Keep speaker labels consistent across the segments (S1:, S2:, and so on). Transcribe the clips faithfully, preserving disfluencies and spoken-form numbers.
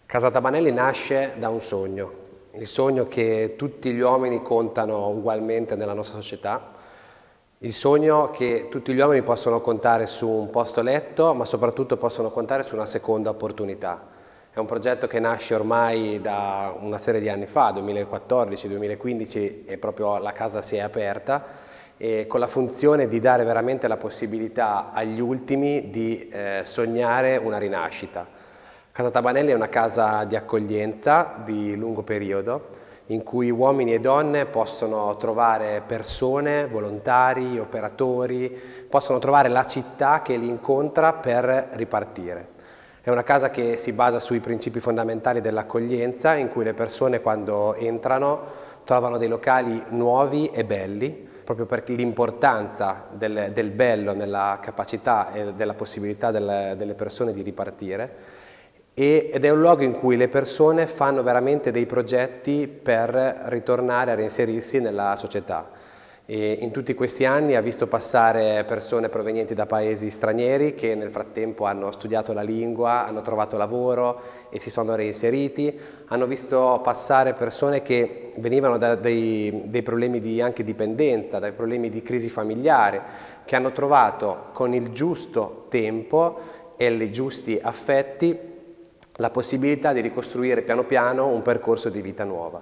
S1: Casa Tabanelli nasce da un sogno, il sogno che tutti gli uomini contano ugualmente nella nostra società, il sogno che tutti gli uomini possono contare su un posto letto, ma soprattutto possono contare su una seconda opportunità. È un progetto che nasce ormai da una serie di anni fa, duemilaquattordici duemilaquindici, e proprio la casa si è aperta, e con la funzione di dare veramente la possibilità agli ultimi di eh, sognare una rinascita. Casa Tabanelli è una casa di accoglienza di lungo periodo in cui uomini e donne possono trovare persone, volontari, operatori, possono trovare la città che li incontra per ripartire. È una casa che si basa sui principi fondamentali dell'accoglienza, in cui le persone quando entrano trovano dei locali nuovi e belli, proprio per l'importanza del, del bello nella capacità e della possibilità del, delle persone di ripartire. Ed è un luogo in cui le persone fanno veramente dei progetti per ritornare a reinserirsi nella società. E in tutti questi anni ha visto passare persone provenienti da paesi stranieri che nel frattempo hanno studiato la lingua, hanno trovato lavoro e si sono reinseriti, hanno visto passare persone che venivano da dei, dei problemi di anche dipendenza, dai problemi di crisi familiare, che hanno trovato con il giusto tempo e i giusti affetti la possibilità di ricostruire piano piano un percorso di vita nuova.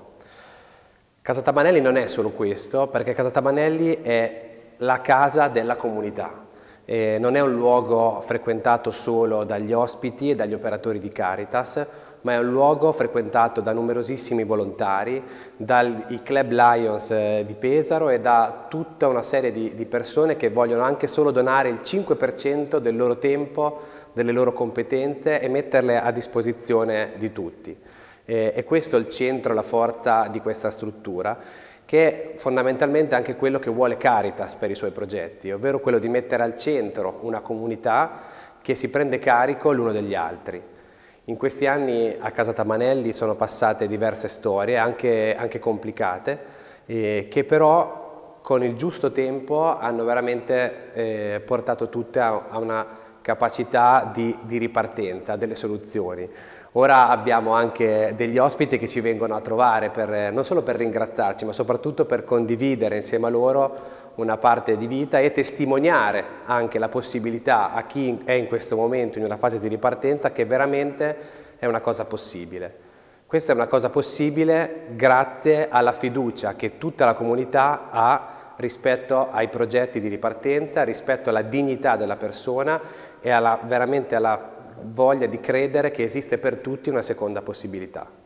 S1: Casa Tabanelli non è solo questo, perché Casa Tabanelli è la casa della comunità. E non è un luogo frequentato solo dagli ospiti e dagli operatori di Caritas, ma è un luogo frequentato da numerosissimi volontari, dai Club Lions di Pesaro e da tutta una serie di, di persone che vogliono anche solo donare il cinque per cento del loro tempo, delle loro competenze e metterle a disposizione di tutti. E, e questo è il centro, la forza di questa struttura, che è fondamentalmente anche quello che vuole Caritas per i suoi progetti, ovvero quello di mettere al centro una comunità che si prende carico l'uno degli altri. In questi anni a Casa Tabanelli sono passate diverse storie, anche, anche complicate, eh, che però con il giusto tempo hanno veramente eh, portato tutte a, a una capacità di, di ripartenza, delle soluzioni. Ora abbiamo anche degli ospiti che ci vengono a trovare per, non solo per ringraziarci, ma soprattutto per condividere insieme a loro una parte di vita e testimoniare anche la possibilità a chi è in questo momento in una fase di ripartenza che veramente è una cosa possibile. Questa è una cosa possibile grazie alla fiducia che tutta la comunità ha rispetto ai progetti di ripartenza, rispetto alla dignità della persona e alla, veramente alla voglia di credere che esiste per tutti una seconda possibilità.